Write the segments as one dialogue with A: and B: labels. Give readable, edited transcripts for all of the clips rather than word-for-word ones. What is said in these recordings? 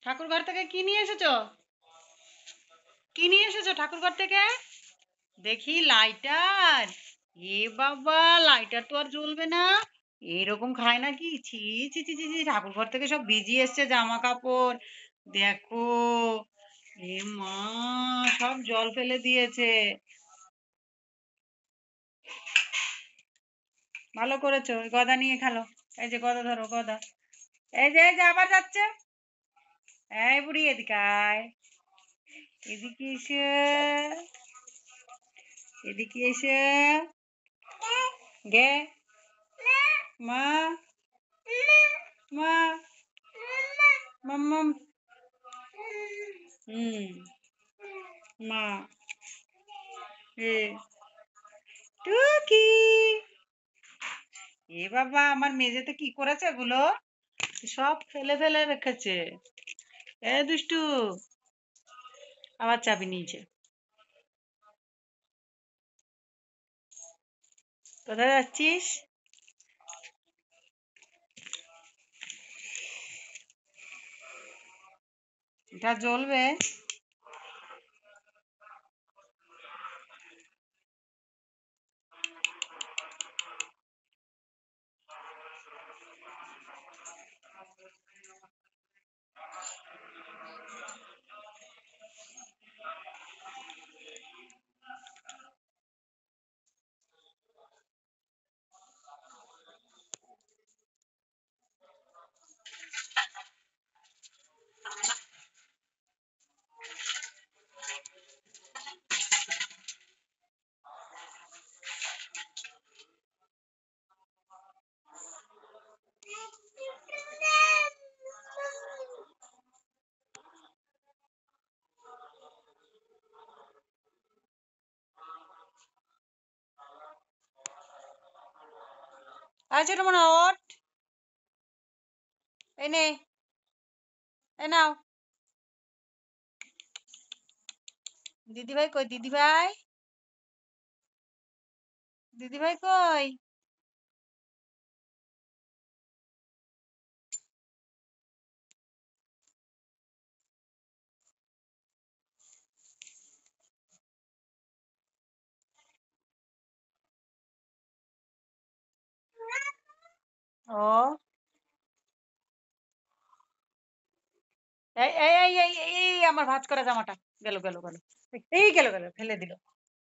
A: ঠাকুর ঘর থেকে কি নিয়ে এসেছো? কি নিয়ে এসেছো ঠাকুর ঘর থেকে? দেখি লাইটার। এ বাবা, লাইটার তো আর জ্বলবে না। এরকম খায় নাকি? ছি ছি ছি ছি ছি, ঠাকুর ঘর থেকে সব ভিজিয়ে এসছে জামা কাপড়। দেখো, এ মা, সব জল ফেলে দিয়েছে। ভালো করেছো, ওই গদা নিয়ে খেলো। এই যে গদা ধরো, গদা। এই যে আবার যাচ্ছে। এই বুড়ি, এদিকে আয়। এদিকে এসে, এদিকে এসে। গে, মা, মা, মাম্মাম। হুম, মা, এ, টুকি। এ বাবা, আমার মেঝেতে কি করেছে এগুলো? সব ফেলে ফেলে রেখেছে। এ দুষ্টু, আবার চাবি নিয়েছে। কোথায় যাচ্ছিস? এটা জ্বলবে? আচ্ছা, এটা মনে ওঠ। এই নে, এ নাও। দিদিভাই কই? দিদিভাই, দিদিভাই কই? ও, এই এই এই এই এই, এই, আমার ভাঁজ করা জামাটা গেল গেল গেল। এই গেল গেল, ফেলে দিল।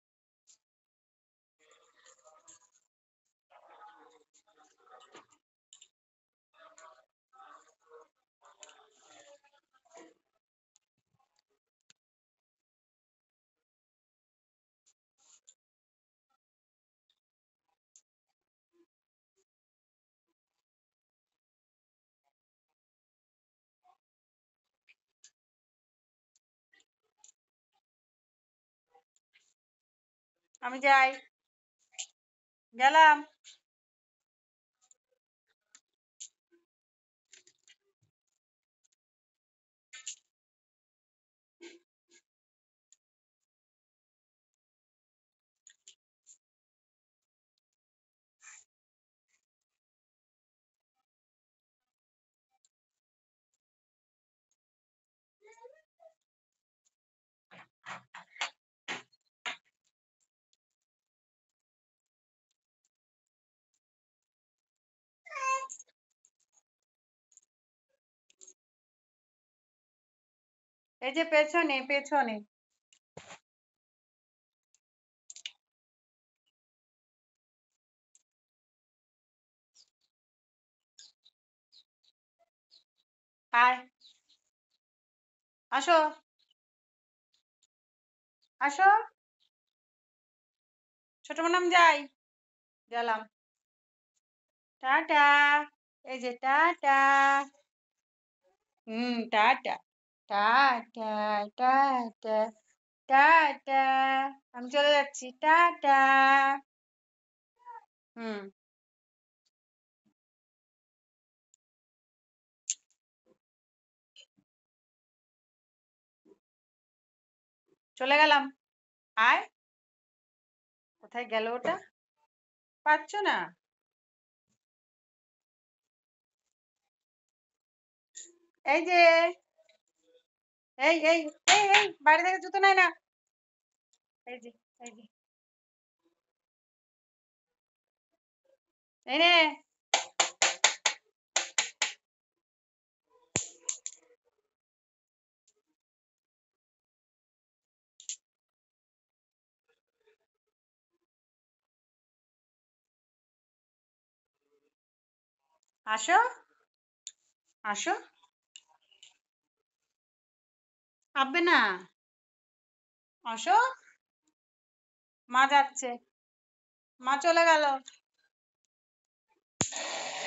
A: আমি যাই, গেলাম। এই যে পেছনে পেছনে। আয়, আসো, আসো। ছোট ম্যাডাম, যাই, গেলাম। টাটা। এই যে টাটা। টাটা, টাটা, টাটা, টাটা। আমি চলে যাচ্ছি, টাটা। হুম, চলে গেলাম। আয়। কোথায় গেল ওটা? পাচ্ছ না? এই যে, এই এই এই এই বাইরে থেকে জুতো নেয় না। এই যে এই যে এই নে। আসো আসো। আব্বে না। আসো। মা যাচ্ছে। মা চলে গেল।